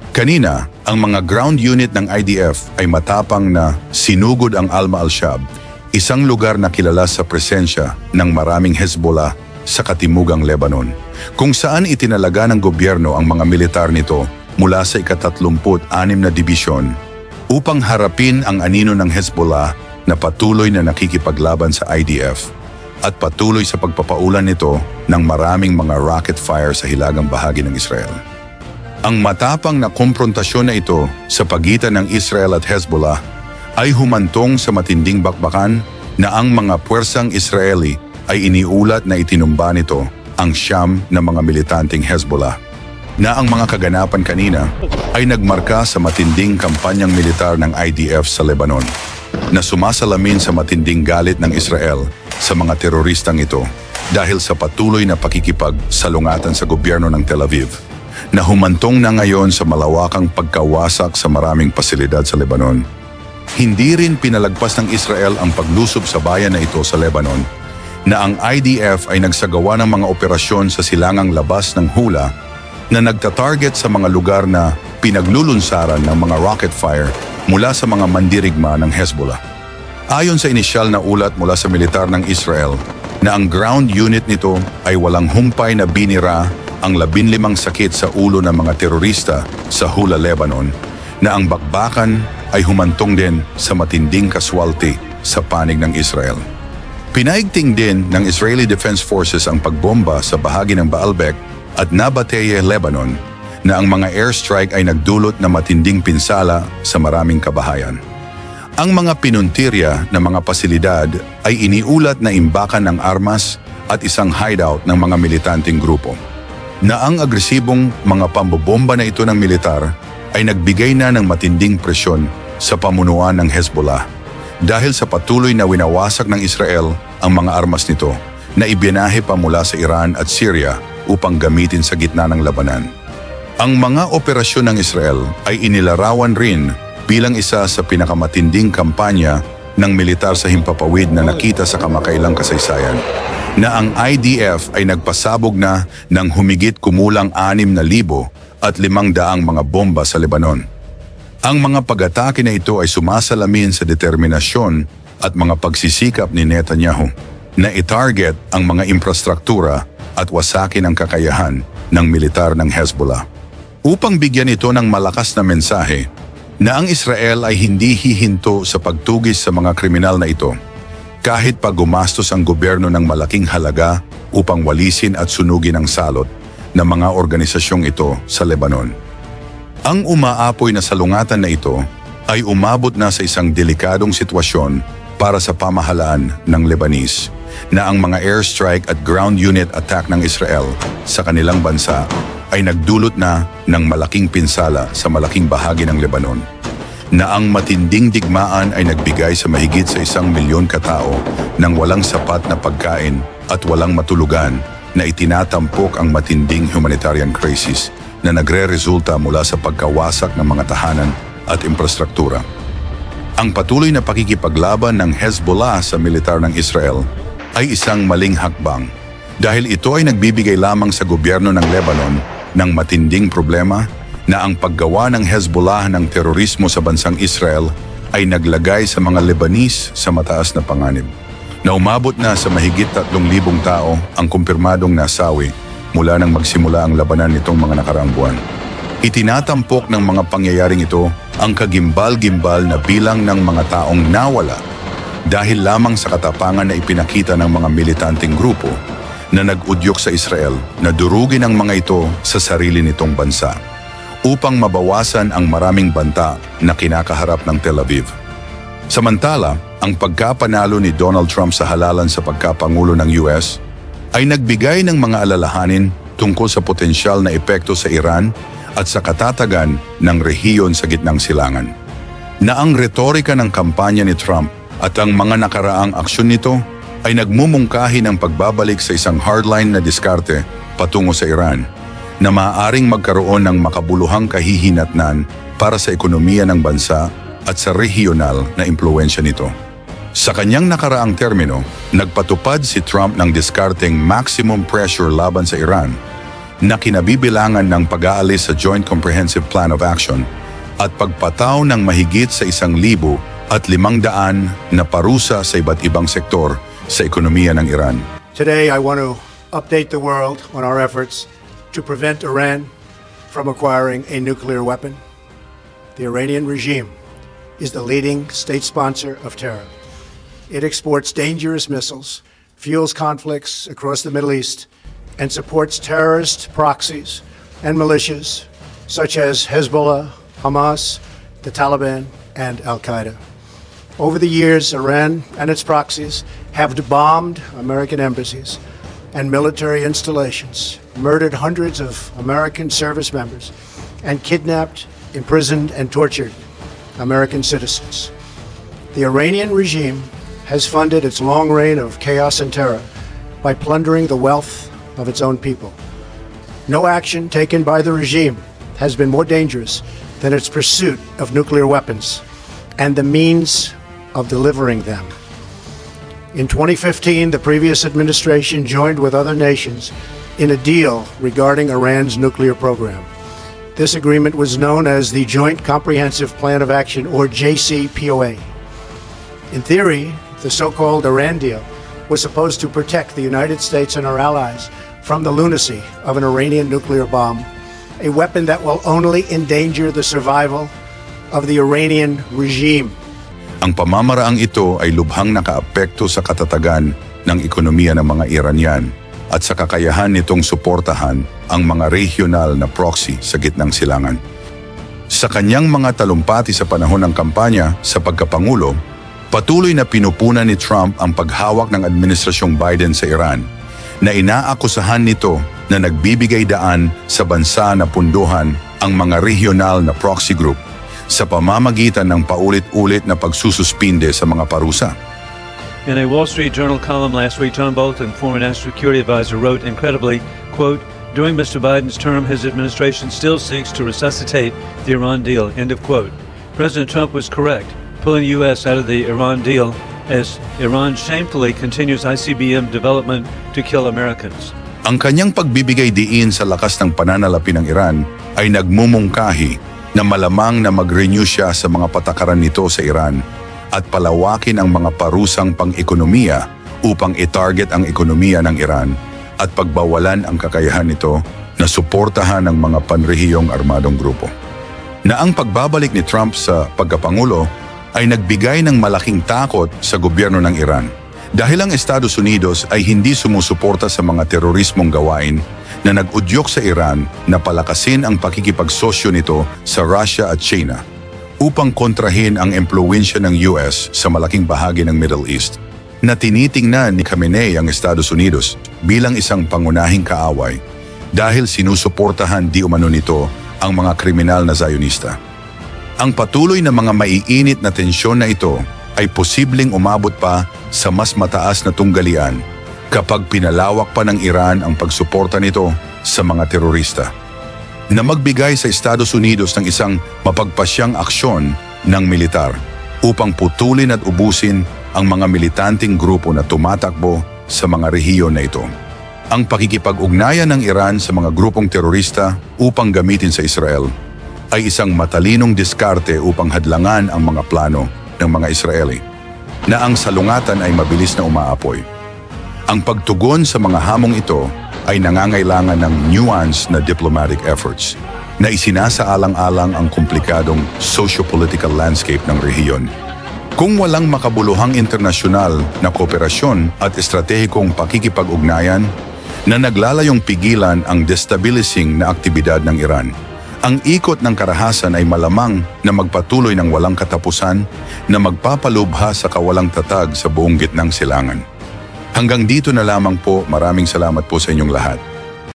Kanina, ang mga ground unit ng IDF ay matapang na sinugod ang Alma al-Shab, isang lugar na kilala sa presensya ng maraming Hezbollah sa katimugang Lebanon, kung saan itinalaga ng gobyerno ang mga militar nito mula sa ika-36 na dibisyon upang harapin ang anino ng Hezbollah na patuloy na nakikipaglaban sa IDF at patuloy sa pagpapaulan nito ng maraming mga rocket fire sa hilagang bahagi ng Israel. Ang matapang na komprontasyon na ito sa pagitan ng Israel at Hezbollah ay humantong sa matinding bakbakan na ang mga puwersang Israeli ay iniulat na itinumba nito ang siyam na mga militanteng Hezbollah, na ang mga kaganapan kanina ay nagmarka sa matinding kampanyang militar ng IDF sa Lebanon, na sumasalamin sa matinding galit ng Israel sa mga teroristang ito dahil sa patuloy na pakikipagsalungatan sa gobyerno ng Tel Aviv, na humantong na ngayon sa malawakang pagkawasak sa maraming pasilidad sa Lebanon. Hindi rin pinalagpas ng Israel ang paglusob sa bayan na ito sa Lebanon, na ang IDF ay nagsagawa ng mga operasyon sa silangang labas ng Hula na nagtatarget sa mga lugar na pinaglulunsaran ng mga rocket fire mula sa mga mandirigma ng Hezbollah. Ayon sa inisyal na ulat mula sa militar ng Israel, na ang ground unit nito ay walang humpay na binira ang 15 sakit sa ulo ng mga terorista sa Hula, Lebanon, na ang bakbakan ay humantong din sa matinding kaswalti sa panig ng Israel. Pinaigting din ng Israeli Defense Forces ang pagbomba sa bahagi ng Baalbek at Nabateye, Lebanon, na ang mga airstrike ay nagdulot na matinding pinsala sa maraming kabahayan. Ang mga pinuntirya ng mga pasilidad ay iniulat na imbakan ng armas at isang hideout ng mga militanteng grupo, na ang agresibong mga pambobomba na ito ng militar ay nagbigay na ng matinding presyon sa pamunuan ng Hezbollah dahil sa patuloy na winawasak ng Israel ang mga armas nito na ibinahe pa mula sa Iran at Syria upang gamitin sa gitna ng labanan. Ang mga operasyon ng Israel ay inilarawan rin bilang isa sa pinakamatinding kampanya ng militar sa himpapawid na nakita sa kamakailang kasaysayan, na ang IDF ay nagpasabog na ng humigit kumulang 6,500 mga bomba sa Lebanon. Ang mga pag-atake na ito ay sumasalamin sa determinasyon at mga pagsisikap ni Netanyahu na i-target ang mga infrastruktura at wasakin ang kakayahan ng militar ng Hezbollah, upang bigyan ito ng malakas na mensahe na ang Israel ay hindi hihinto sa pagtugis sa mga kriminal na ito, kahit pa gumastos ang gobyerno ng malaking halaga upang walisin at sunugin ang salot ng mga organisasyong ito sa Lebanon. Ang umaapoy na salungatan na ito ay umabot na sa isang delikadong sitwasyon para sa pamahalaan ng Lebanese, na ang mga airstrike at ground unit attack ng Israel sa kanilang bansa ay nagdulot na ng malaking pinsala sa malaking bahagi ng Lebanon, na ang matinding digmaan ay nagbigay sa mahigit sa 1,000,000 katao ng walang sapat na pagkain at walang matulugan, na itinatampok ang matinding humanitarian crisis na nagre-resulta mula sa pagkawasak ng mga tahanan at infrastruktura. Ang patuloy na pakikipaglaban ng Hezbollah sa militar ng Israel ay isang maling hakbang, dahil ito ay nagbibigay lamang sa gobyerno ng Lebanon ng matinding problema, na ang paggawa ng Hezbollah ng terorismo sa bansang Israel ay naglagay sa mga Lebanese sa mataas na panganib, na umabot na sa mahigit 3,000 tao ang kumpirmadong nasawi mula nang magsimula ang labanan nitong mga nakaraang buwan. Itinatampok ng mga pangyayaring ito ang kagimbal-gimbal na bilang ng mga taong nawala dahil lamang sa katapangan na ipinakita ng mga militanteng grupo na nag-udyok sa Israel na durugin ang mga ito sa sarili nitong bansa, upang mabawasan ang maraming banta na kinakaharap ng Tel Aviv. Samantala, ang pagkapanalo ni Donald Trump sa halalan sa pagkapangulo ng US ay nagbigay ng mga alalahanin tungkol sa potensyal na epekto sa Iran at sa katatagan ng rehiyon sa gitnang silangan, na ang retorika ng kampanya ni Trump at ang mga nakaraang aksyon nito ay nagmumungkahi ng pagbabalik sa isang hardline na diskarte patungo sa Iran, na maaaring magkaroon ng makabuluhang kahihinatnan para sa ekonomiya ng bansa at sa regional na impluwensya nito. Sa kanyang nakaraang termino, nagpatupad si Trump ng diskarteng maximum pressure laban sa Iran, na kinabibilangan ng pag-aalis sa Joint Comprehensive Plan of Action at pagpataw ng mahigit sa 1,500 na parusa sa iba't ibang sektor sa ekonomiya ng Iran. Today, I want to update the world on our efforts to prevent Iran from acquiring a nuclear weapon. The Iranian regime is the leading state sponsor of terror. It exports dangerous missiles, fuels conflicts across the Middle East, and supports terrorist proxies and militias such as Hezbollah, Hamas, the Taliban, and Al-Qaeda. Over the years, Iran and its proxies have bombed American embassies and military installations, murdered hundreds of American service members, and kidnapped, imprisoned, and tortured American citizens. The Iranian regime has funded its long reign of chaos and terror by plundering the wealth of its own people. No action taken by the regime has been more dangerous than its pursuit of nuclear weapons and the means of delivering them. In 2015, the previous administration joined with other nations in a deal regarding Iran's nuclear program. This agreement was known as the Joint Comprehensive Plan of Action, or JCPOA. In theory, the so-called Iran deal was supposed to protect the United States and our allies from the lunacy of an Iranian nuclear bomb, a weapon that will only endanger the survival of the Iranian regime. Ang pamamaraang ito ay lubhang nakaapekto sa katatagan ng ekonomiya ng mga Iranian at sa kakayahan nitong suportahan ang mga regional na proxy sa gitnang silangan. Sa kanyang mga talumpati sa panahon ng kampanya sa pagkapangulo, patuloy na pinupunan ni Trump ang paghawak ng administrasyong Biden sa Iran, na inaakusahan nito na nagbibigay daan sa bansa na punduhan ang mga regional na proxy group sa pamamagitan ng paulit-ulit na pagsususpinde sa mga parusa. In a Wall Street Journal column last week, John Bolton, former National Security Advisor, wrote incredibly, quote, "During Mr. Biden's term, his administration still seeks to resuscitate the Iran deal," end of quote. President Trump was correct, pulling the U.S. out of the Iran deal as Iran shamefully continues ICBM development to kill Americans. Ang kanyang pagbibigay diin sa lakas ng pananalapi ng Iran ay nagmumungkahi na malamang na mag-renew siya sa mga patakaran nito sa Iran at palawakin ang mga parusang pang-ekonomiya upang i-target ang ekonomiya ng Iran at pagbawalan ang kakayahan nito na suportahan ng mga panrehiyong armadong grupo. Na ang pagbabalik ni Trump sa pagkapangulo ay nagbigay ng malaking takot sa gobyerno ng Iran dahil ang Estados Unidos ay hindi sumusuporta sa mga terorismong gawain na nag-udyok sa Iran na palakasin ang pakikipagsosyo nito sa Russia at China upang kontrahin ang impluwensya ng US sa malaking bahagi ng Middle East na tinitingnan ni Khamenei ang Estados Unidos bilang isang pangunahing kaaway dahil sinusuportahan di umano nito ang mga kriminal na Zionista. Ang patuloy na mga maiinit na tensyon na ito ay posibleng umabot pa sa mas mataas na tunggalian kapag pinalawak pa ng Iran ang pagsuporta nito sa mga terorista, na magbigay sa Estados Unidos ng isang mapagpasyang aksyon ng militar upang putulin at ubusin ang mga militanteng grupo na tumatakbo sa mga rehiyon na ito. Ang pakikipag-ugnayan ng Iran sa mga grupong terorista upang gamitin sa Israel ay isang matalinong diskarte upang hadlangan ang mga plano ng mga Israeli, na ang salungatan ay mabilis na umaapoy. Ang pagtugon sa mga hamong ito ay nangangailangan ng nuanced na diplomatic efforts na isinasaalang-alang ang komplikadong socio-political landscape ng rehiyon. Kung walang makabuluhang internasyonal na kooperasyon at estratehikong pakikipag-ugnayan na naglalayong pigilan ang destabilizing na aktibidad ng Iran, ang ikot ng karahasan ay malamang na magpatuloy ng walang katapusan na magpapalubha sa kawalang tatag sa buong gitnang silangan. Hanggang dito na lamang po, maraming salamat po sa inyong lahat.